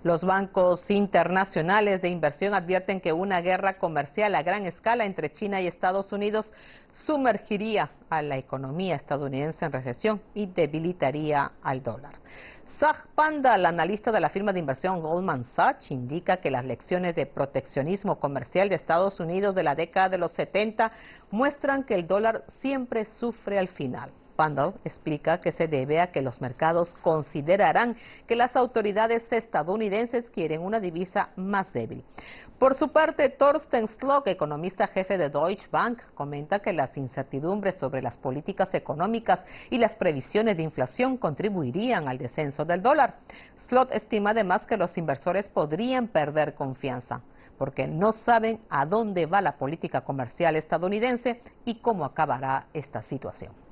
Los bancos internacionales de inversión advierten que una guerra comercial a gran escala entre China y Estados Unidos sumergiría a la economía estadounidense en recesión y debilitaría al dólar. Zach Panda, el analista de la firma de inversión Goldman Sachs, indica que las lecciones de proteccionismo comercial de Estados Unidos de la década de los 70 muestran que el dólar siempre sufre al final. Panda explica que se debe a que los mercados considerarán que las autoridades estadounidenses quieren una divisa más débil. Por su parte, Thorsten Slock, economista jefe de Deutsche Bank, comenta que las incertidumbres sobre las políticas económicas y las previsiones de inflación contribuirían al descenso del dólar. Slock estima además que los inversores podrían perder confianza, porque no saben a dónde va la política comercial estadounidense y cómo acabará esta situación.